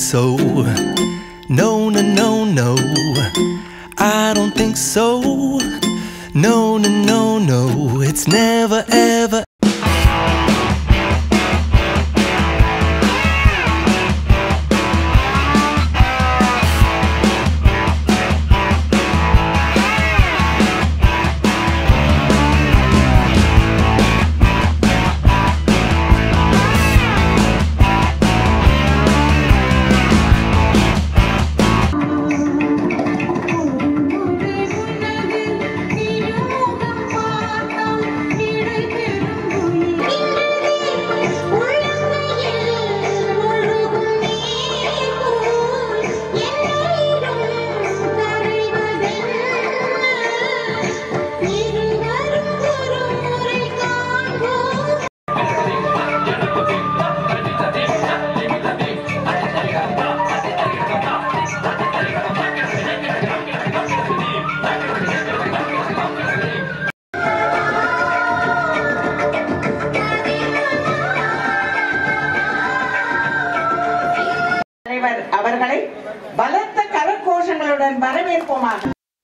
so. No, no, no, no, I don't think so. No, no, no, no, it's never ever. அவர்களை பலத்த கரகோஷங்களுடன் வரவேற்போமாக.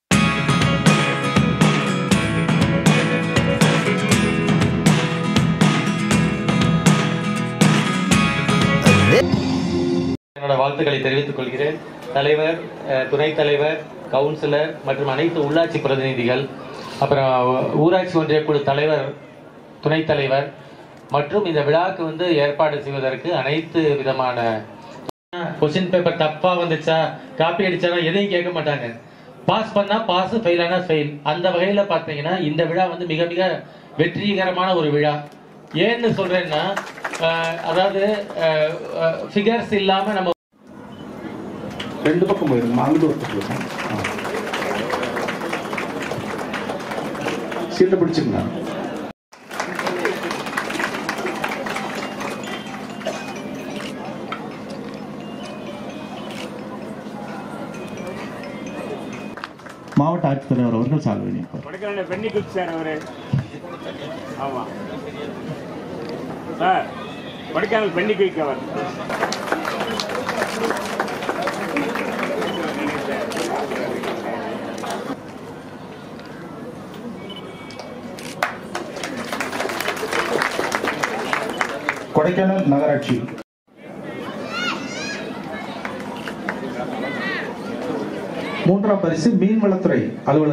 என்னோட வாழ்த்துக்களை தெரிவித்துக் கொள்கிறேன். தலைவர், துணைத் தலைவர், கவுன்சிலர் மற்றும் அனைத்து உள்ளாட்சி பிரதிநிதிகள், அப்புறம் ஊராட்சி ஒன்றிய குழு தலைவர், துணைத் தலைவர் மற்றும் இந்த விழாவுக்கு ஏற்பாடு செய்வதற்கு அனைத்து விதமான கொஸ்டின் பேப்பர் தப்பா வந்துச்சா, காப்பி அடிச்சானா எதையும் கேட்க மாட்டாங்க. பாஸ் பண்ணா பாஸ், ஃபெயில் ஆனா ஃபெயில். அந்த வகையில பாத்தீங்கன்னா இந்த விழா மிக மிக வெற்றிகரமான ஒரு விழா. ஏன்னு சொல்றேன்னா, அதாவது ஃபிகர்ஸ் இல்லாம நம்ம ரெண்டு பக்கம் போயிருங்க. அங்கிட்டு ஒரு பக்கம் சீட்டை பிடிச்சிருங்க. மாவட்ட ஆட்சித்தலைவர் அவர்கள் சால்வை நீப்பார். பெண்ணிக்குச் சார் அவரு. ஆமா சார், கொடைக்கானல் பெண்ணிக்குச் அவர். கொடைக்கானல் நகராட்சி மூன்றாம் பரிசு மீன்வளத்துறை அலுவலர்